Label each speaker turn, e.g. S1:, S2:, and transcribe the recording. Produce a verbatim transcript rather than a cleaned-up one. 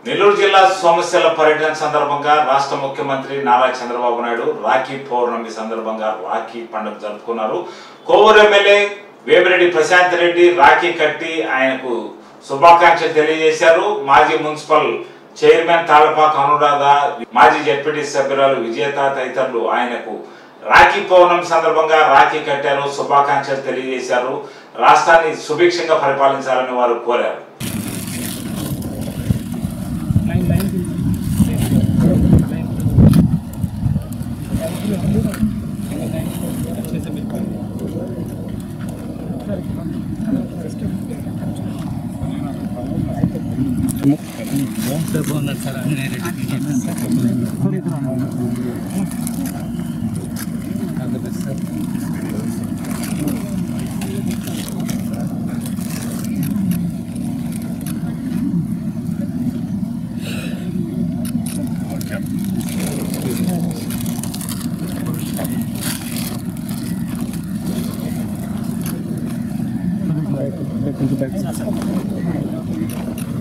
S1: నెల్లూరు జిల్లా సోమశిల పర్యటన సందర్భంగా రాష్ట్ర ముఖ్యమంత్రి నారా చంద్రబాబు నాయుడు రాఖీ పౌర్ణమి సందర్భంగా రాఖీ పండుగ జరుపుకున్నారు. కోవూరు ఎమ్మెల్యే వేమిరెడ్డి ప్రశాంత్ రెడ్డి రాఖీ కట్టి ఆయనకు శుభాకాంక్షలు తెలియజేశారు. మాజీ మున్సిపల్ చైర్మన్ తాళపాక అనురాధ, మాజీ జెడ్పీటీ సభ్యురాలు విజేత తదితరులు ఆయనకు రాఖీ పౌర్ణమి సందర్భంగా రాఖీ కట్టారు, శుభాకాంక్షలు తెలియజేశారు. రాష్ట్రాన్ని సుభిక్షంగా పరిపాలించాలని వారు కోరారు.
S2: Thank you.